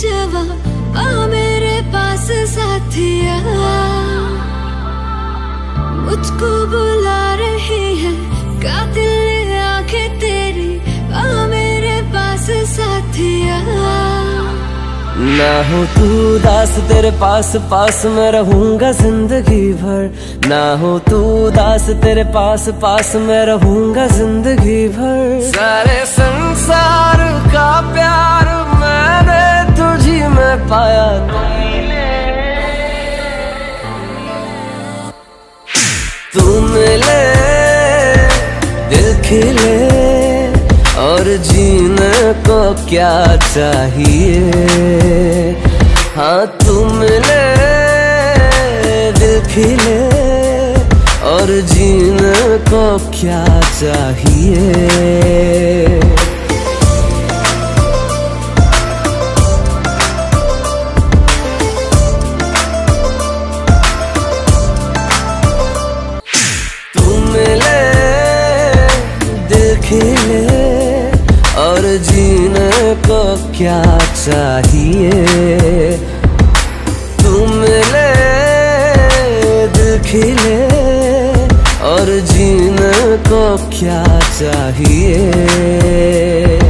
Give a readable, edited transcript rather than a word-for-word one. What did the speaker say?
जवां आ मेरे पास साथिया, मुझको बुला रही है कातिल आंखें तेरी, आ मेरे पास साथिया। ना हो तू उदास तेरे पास पास मैं रहूंगा जिंदगी भर, ना हो तू उदास तेरे पास पास मैं रहूंगा जिंदगी भर। सारे संसार का प्यार मैंने तुझी में पाया, तू मिले दिल खिले और जीने को क्या चाहिए। हाँ तू मिले दिल खिले और जीने को क्या चाहिए। तू मिले दिल खिले और जीने को क्या चाहिए। तुम मिले दिल खिले और जीने को क्या चाहिए।